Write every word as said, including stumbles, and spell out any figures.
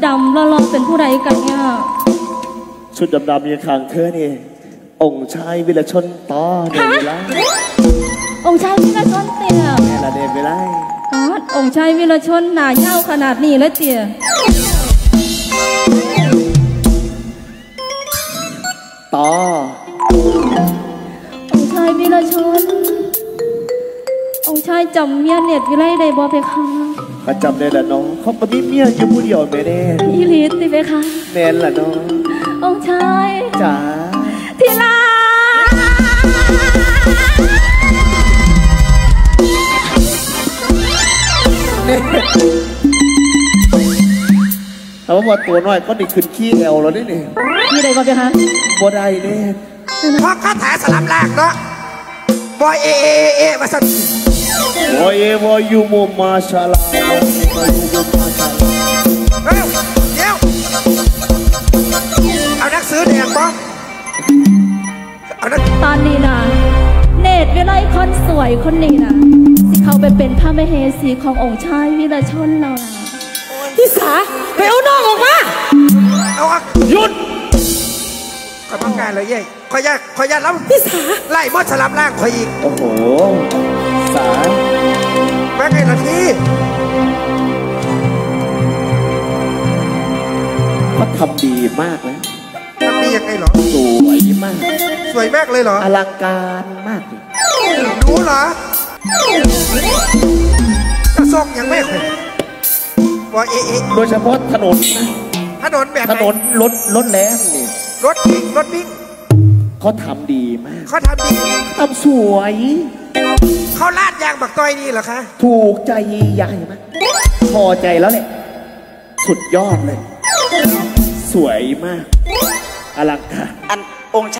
ดำๆแล้วเราเป็นผู้ใดกันเนี่ยชุดดำๆยังขางเธอนี่องค์ชายวิรชนต่อเดินไปไล่องค์ชายวิรชนเตี่ยแม่ละเดินไปไล่องค์ชายวิรชนหนาเย้าขนาดนี้แล้วเตี่ยต่อองค์ชายวิรชนองค์ชายจำเมียเน็ตวิไลได้บ่เพคะเขาจำได้ละน้องเขาก็มีเมียอยู่ผู้เดียวแม่แน่อีลิสติเพคะแม่ละน้ององค์ชายจ๋าทีลาแต่ว่าตัวน้อยก็นี่ขึ้นขี้แอวแล้วนี่นี่ขี้ได้บ่เพคะบ่ได้แน่เพราะคาถาสลับแรกเนาะบอยเอเอเอมาสั่นบอยเอวอยูโมมาชาลาเอ้าเดี๋ยวเอานักซื้อแดงปะตอนนี้นะเนตรวิไลคนสวยคนนี้นะสิเขาไปเป็นพระมเหสีขององค์ชายวิรชนเราล่ะพี่สาไปเอาน้องออกมาเอาหยุดขอต้องการเลยเย่ขอญาตขอญาตแล้วพี่สาไล่บอสสลับล่างขออีกโอ้โหสาแม่ไงล่ะพี่เขาทำดีมากนะทำดียังไงหรอสวยมากสวยมากเลยเหรออลังการมากรู้เหรอกระซอกยังไม่เคยว่าเอเอโดยเฉพาะถนนนะถนนแบบถนนรถรถแรงนี่รถวิ่งรถวิ่งเขาทำดีมากเขาทำดีทำสวยเขาลาดยางบักต้อยนี่เหรอคะถูกใจยายมากพอใจแล้วเนี่ยสุดยอดเลยสวยมากอลังการอันองค์